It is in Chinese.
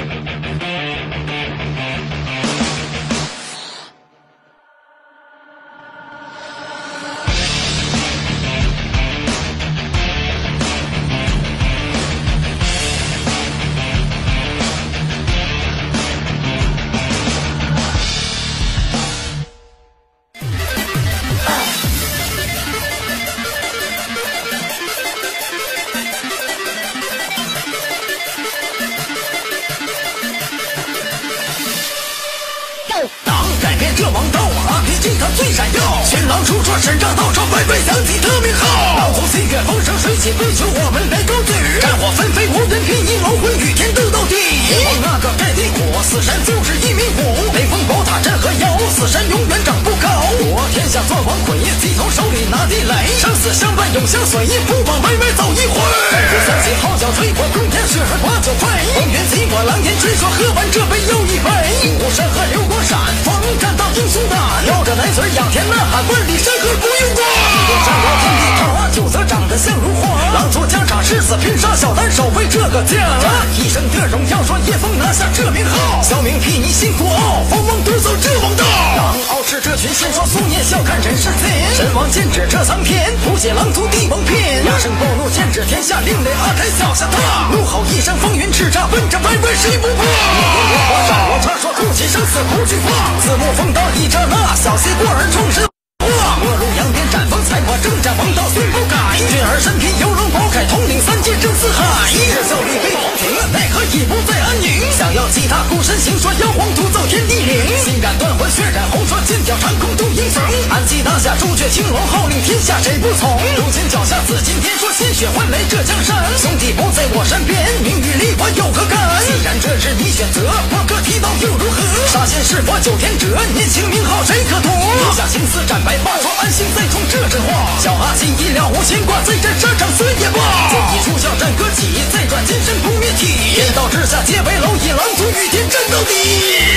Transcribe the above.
改变这王道，RPG 它最闪耀，群狼出错，神杖倒抄，微微响起的名号。狼族岁月风生水起，追求我们来高举，战火纷飞，无人拼音龙魂与天斗到底。我那个盖地虎，死神就是一名虎，雷锋宝塔镇河妖，死神永远长不高。我天下做王魁，鸡头手里拿地雷，生死相伴，永相随，不枉微微走一回。战鼓响起，号角吹过，空天血海挂酒杯，风云激过，狼烟追说，喝完这杯又一杯。武山河流光闪，风战到英雄胆，摇着奶嘴仰天呐喊，万里山河不用管。一个山河天地桃，九则长得像如花，狼族疆场誓死拼杀小丹，守卫这个家。一生的荣耀，说叶枫拿下这名号，小明替你辛苦熬，方王夺走这王道。狼傲视这群仙，说苏念笑看人世间，神王剑指这苍天，谱写狼族帝王篇。压声暴怒，剑指天下，另类阿开脚下踏，怒吼一声风云叱咤，奔着白白谁不怕？我斩我插，说哭泣生死不惧怕，字幕风刀一刹那，小溪过儿冲神话，末路扬鞭斩风采我征战王道虽不改，俊儿身披游龙宝铠，统领三界震四海。这效力被皇庭，奈何已不再安宁，想要击他孤身行，说妖皇独奏天地灵，心感断魂血染红，说剑角长空渡英雄，安吉拿下朱雀青龙，号令天下谁不从？如今脚下紫金天，说鲜血换来这江山，兄弟不在我身边，名与利我有何干？既然这是你选择，我可提刀又如何？杀仙是佛九天者，年轻名号谁可夺？立下青丝斩白发，说安心再从这阵话，小阿信一了无牵挂，再战沙场死也罢。剑已出鞘战歌起，再转金身不灭体，天道之下皆为蝼蚁，狼族与天战到底。